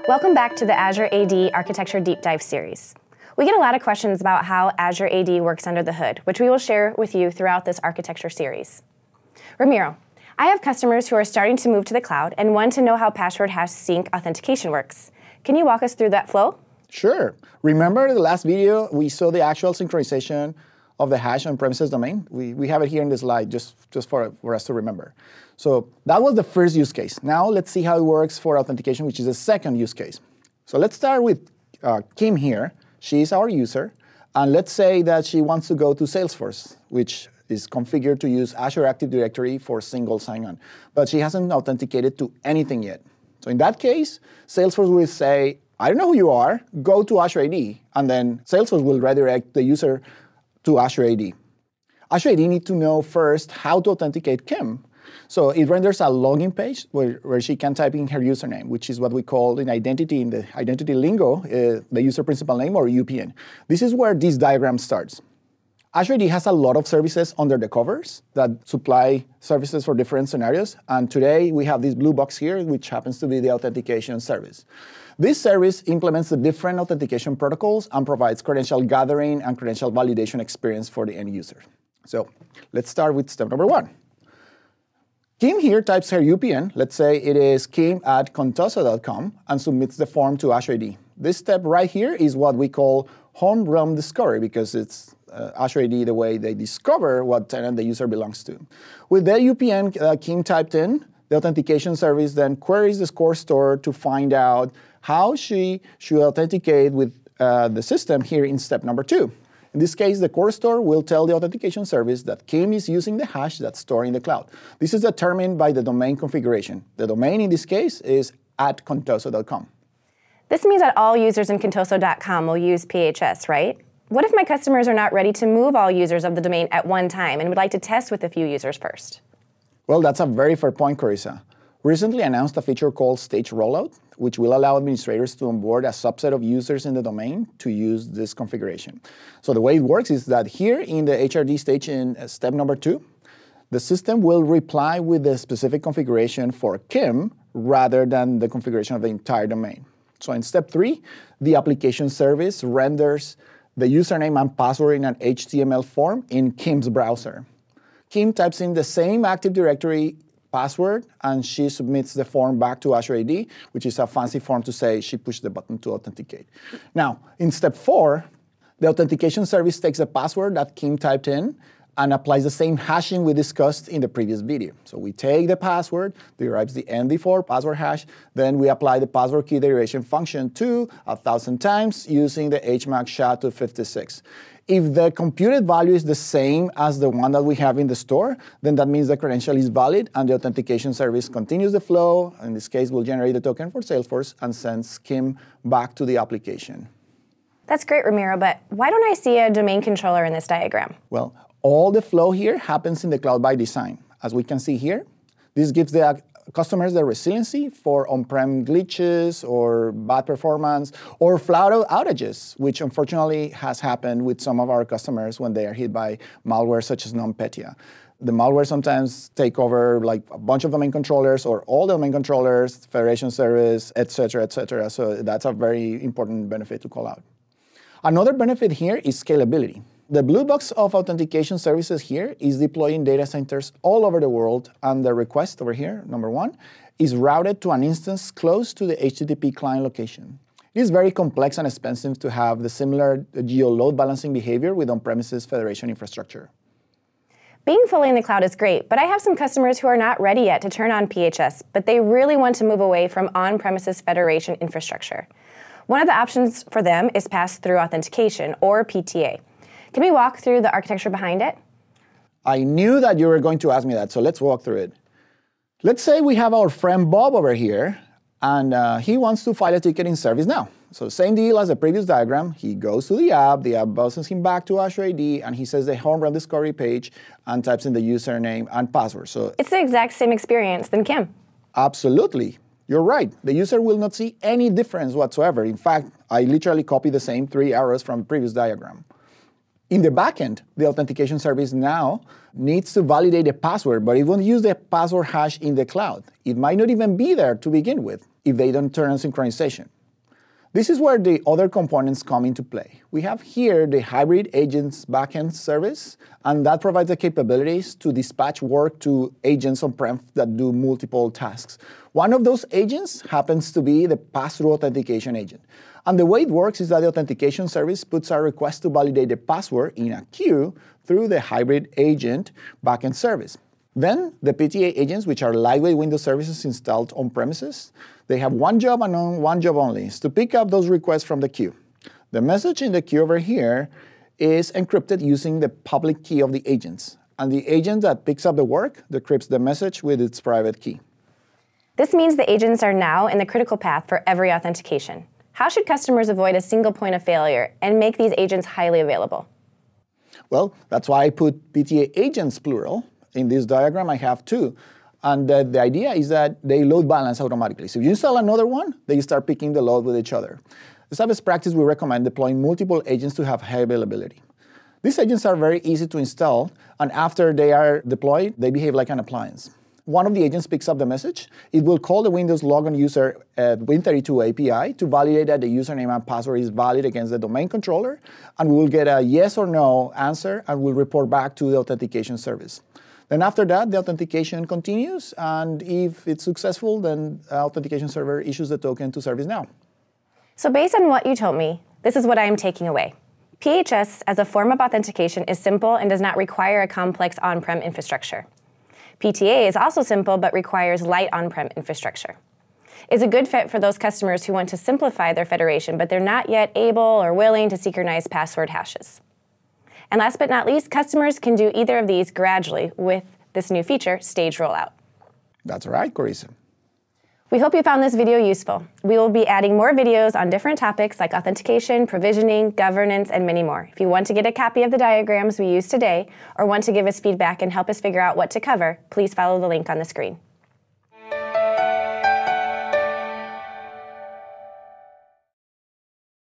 Welcome back to the Azure AD Architecture Deep Dive series. We get a lot of questions about how Azure AD works under the hood, which we will share with you throughout this architecture series. Ramiro, I have customers who are starting to move to the cloud and want to know how Password Hash Sync authentication works. Can you walk us through that flow? Sure. Remember the last video, we saw the actual synchronization of the hash on-premises domain? We have it here in the slide just for us to remember. So that was the first use case. Now let's see how it works for authentication, which is the second use case. So let's start with Kim here. She's our user. And let's say that she wants to go to Salesforce, which is configured to use Azure Active Directory for single sign-on. But she hasn't authenticated to anything yet. So in that case, Salesforce will say, I don't know who you are, go to Azure AD. And then Salesforce will redirect the user to Azure AD. Azure AD needs to know first how to authenticate Kim. So it renders a login page where she can type in her username, which is what we call in the identity lingo, the user principal name, or UPN. This is where this diagram starts. Azure AD has a lot of services under the covers that supply services for different scenarios. And today we have this blue box here, which happens to be the authentication service. This service implements the different authentication protocols and provides credential gathering and credential validation experience for the end user. So let's start with step number one. Kim here types her UPN, let's say it is kim@contoso.com, and submits the form to Azure AD. This step right here is what we call home realm discovery, because it's Azure AD the way they discover what tenant the user belongs to. With the UPN Kim typed in, the authentication service then queries the core store to find out how she should authenticate with the system here in step number two. In this case, the core store will tell the authentication service that Kim is using the hash that's stored in the cloud. This is determined by the domain configuration. The domain in this case is @contoso.com. This means that all users in contoso.com will use PHS, right? What if my customers are not ready to move all users of the domain at one time and would like to test with a few users first? Well, that's a very fair point, Carissa. We recently announced a feature called Stage Rollout, which will allow administrators to onboard a subset of users in the domain to use this configuration. So the way it works is that here in the HRD stage in step number two, the system will reply with the specific configuration for Kim rather than the configuration of the entire domain. So in step three, the application service renders the username and password in an HTML form in Kim's browser. Kim types in the same Active Directory password, and she submits the form back to Azure AD, which is a fancy form to say she pushed the button to authenticate. Now, in step four, the authentication service takes the password that Kim typed in and applies the same hashing we discussed in the previous video. So we take the password, derives the MD4 password hash, then we apply the password key derivation function to 1,000 times using the HMAC SHA-256. If the computed value is the same as the one that we have in the store, then that means the credential is valid and the authentication service continues the flow. In this case, we'll generate the token for Salesforce and sends Kim back to the application. That's great, Ramiro, but why don't I see a domain controller in this diagram? Well, all the flow here happens in the cloud by design. As we can see here, this gives the customers the resiliency for on-prem glitches or bad performance or flat outages, which unfortunately has happened with some of our customers when they are hit by malware such as NotPetya. The malware sometimes take over like a bunch of domain controllers or all the domain controllers, federation service, et cetera, et cetera. So that's a very important benefit to call out. Another benefit here is scalability. The blue box of authentication services here is deployed in data centers all over the world, and the request over here, number one, is routed to an instance close to the HTTP client location. It is very complex and expensive to have the similar geo-load balancing behavior with on-premises federation infrastructure. Being fully in the cloud is great, but I have some customers who are not ready yet to turn on PHS, but they really want to move away from on-premises federation infrastructure. One of the options for them is Pass-Through Authentication, or PTA. Can we walk through the architecture behind it? I knew that you were going to ask me that, so let's walk through it. Let's say we have our friend Bob over here, and he wants to file a ticket in ServiceNow. So same deal as the previous diagram. He goes to the app buzzes him back to Azure AD, and he says the home run discovery page and types in the username and password. So it's the exact same experience than Kim. Absolutely. You're right. The user will not see any difference whatsoever. In fact, I literally copied the same 3 arrows from the previous diagram. In the backend, the authentication service now needs to validate a password, but it won't use the password hash in the cloud. It might not even be there to begin with if they don't turn on synchronization. This is where the other components come into play. We have here the hybrid agents backend service, and that provides the capabilities to dispatch work to agents on-prem that do multiple tasks. One of those agents happens to be the Pass-Through Authentication agent. And the way it works is that the authentication service puts a request to validate the password in a queue through the hybrid agent backend service. Then the PTA agents, which are lightweight Windows services installed on premises, they have one job and one job only, is to pick up those requests from the queue. The message in the queue over here is encrypted using the public key of the agents. And the agent that picks up the work decrypts the message with its private key. This means the agents are now in the critical path for every authentication. How should customers avoid a single point of failure and make these agents highly available? Well, that's why I put PTA agents plural. In this diagram, I have two. And the idea is that they load balance automatically. So if you install another one, they start picking the load with each other. As a best practice, we recommend deploying multiple agents to have high availability. These agents are very easy to install, and after they are deployed, they behave like an appliance. One of the agents picks up the message. It will call the Windows logon user at Win32 API to validate that the username and password is valid against the domain controller, and we will get a yes or no answer, and we'll report back to the authentication service. Then after that, the authentication continues, and if it's successful, then the authentication server issues the token to ServiceNow. So based on what you told me, this is what I am taking away. PHS as a form of authentication is simple and does not require a complex on-prem infrastructure. PTA is also simple but requires light on-prem infrastructure. It's a good fit for those customers who want to simplify their federation, but they're not yet able or willing to synchronize password hashes. And last but not least, customers can do either of these gradually with this new feature, Stage Rollout. That's right, Carissa. We hope you found this video useful. We will be adding more videos on different topics like authentication, provisioning, governance, and many more. If you want to get a copy of the diagrams we used today or want to give us feedback and help us figure out what to cover, please follow the link on the screen.